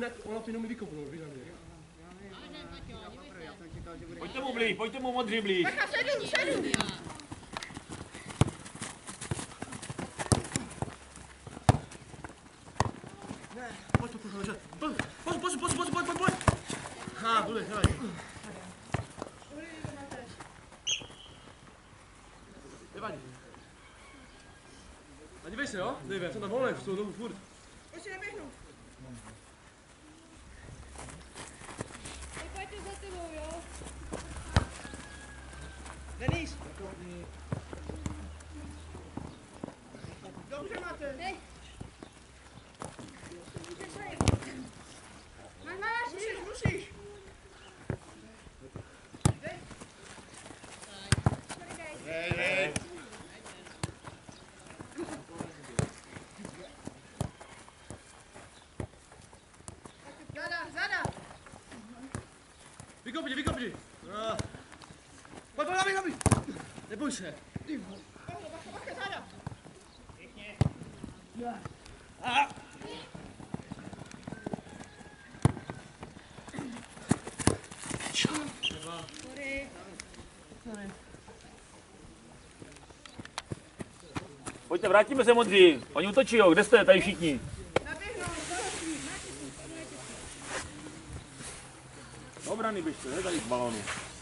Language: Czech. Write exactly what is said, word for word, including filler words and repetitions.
ona to jenom mi vykopnou, víš na mě. Pojďte mu blíž, pojďte mu modří blíž. Bacha, sedm, sedm. Pojď, pojď, pojď, pojď, pojď, pojď, pojď, pojď, pojď, pojď. Ha, bude, hele. Nevadí. A dívej se, jo? Dívej, jsem tam volnej v tou dobu furt. Už si neběhnu. Pojďte za tebou, jo? Denis! Dobře máte. Dej. Máš, máš, Musíš, musíš. dej. Hej, hej. Zada, zada. Vykopni, vykopni. No. Pojď, pojď, nabij, nabij. Neboj se. Bacha, bacha, bacha, zada. A. Sorry. Pojďte, vrátíme se modří. Oni utočí, jo. Kde jste tady všichni? Naběhnu. Do obrany běžte, ne tady k balonu.